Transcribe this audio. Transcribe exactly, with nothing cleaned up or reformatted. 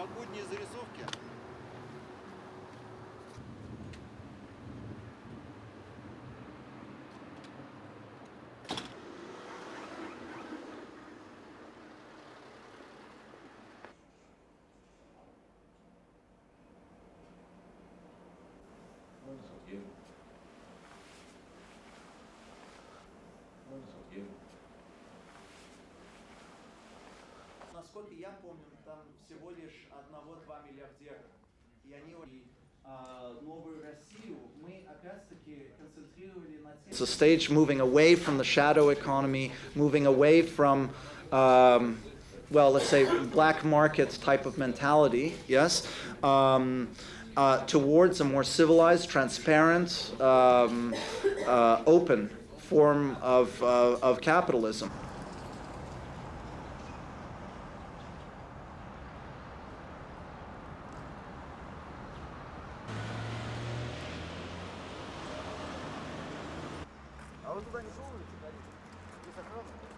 новогодние зарисовки. Насколько я помню, там всего лишь одного-два миллиардера. И они новую Россию мы опять-таки концентрировали на тем. It's a stage moving away from the shadow economy, moving away from, um, well, let's say black markets type of mentality, yes, um, uh, towards a more civilized, transparent, um, uh, open form of, uh, of capitalism. А вы туда не шел, не сохранно?